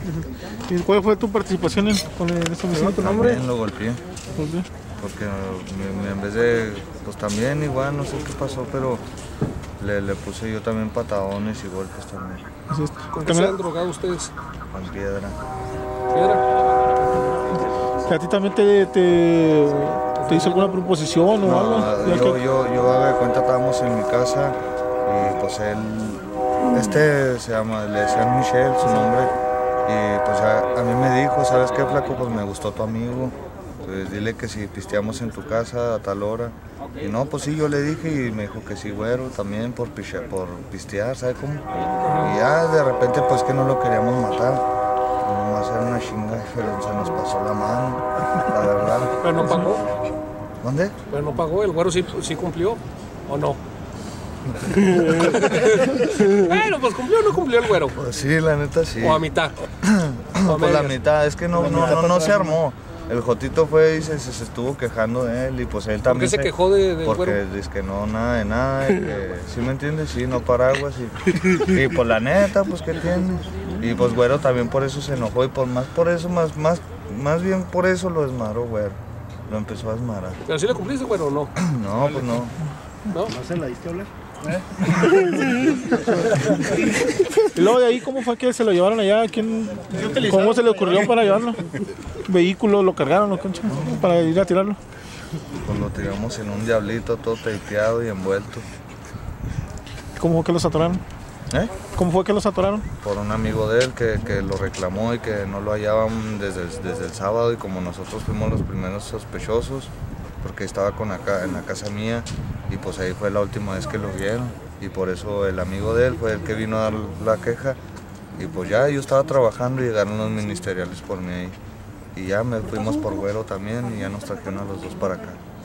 ¿Y cuál fue tu participación con este homicidio? ¿Tu nombre? También lo golpeé. ¿Por qué? Porque en vez de, pues también igual, no sé qué pasó, pero le puse yo también patadones y golpes también. ¿Con qué se han drogado ustedes? Con piedra. ¿A ti también te hizo alguna proposición o No, algo? yo haga de cuenta, estábamos en mi casa y pues él, se llama, le decían Michelle, su nombre, y pues a mí me dijo, ¿sabes qué, flaco? Pues me gustó tu amigo, pues dile que si pisteamos en tu casa a tal hora. Y no, pues sí, yo le dije y me dijo que sí, güero, también por pistear, ¿sabe cómo? Y ya de repente pues que no lo queríamos matar, nomás era una chinga, pero se nos pasó la mano, la verdad. ¿Pero no pagó? ¿Dónde? ¿Pero no pagó? ¿El güero sí cumplió o no? Bueno, pues cumplió o no cumplió el güero. Pues sí, la neta sí. ¿O a mitad? Pues la mitad, es que no se armó. El Jotito fue y se estuvo quejando de él y pues él también. ¿Por qué se quejó del porque güero? dice que no, nada de nada, y que, ¿sí me entiendes? Sí, no paraguas y pues la neta, pues ¿qué tiene? Y pues güero también por eso se enojó y por más bien por eso lo desmaró, güero. Lo empezó a desmarar. ¿Pero sí le cumpliste, güero, o no? No, pues no. ¿No? ¿No se la diste a hablar? Y luego de ahí, ¿cómo fue que se lo llevaron allá? ¿Cómo se le ocurrió para llevarlo? ¿Vehículo lo cargaron o qué, para ir a tirarlo? Pues lo tiramos en un diablito todo tapeado y envuelto. ¿Cómo fue que los atoraron? ¿Cómo fue que los atoraron? Por un amigo de él que lo reclamó y que no lo hallaban desde el sábado, y como nosotros fuimos los primeros sospechosos, porque estaba en la casa mía, y pues ahí fue la última vez que lo vieron, y por eso el amigo de él fue el que vino a dar la queja, y pues ya yo estaba trabajando y llegaron los ministeriales por mí ahí, y ya fuimos por güero también y ya nos trajeron a los dos para acá.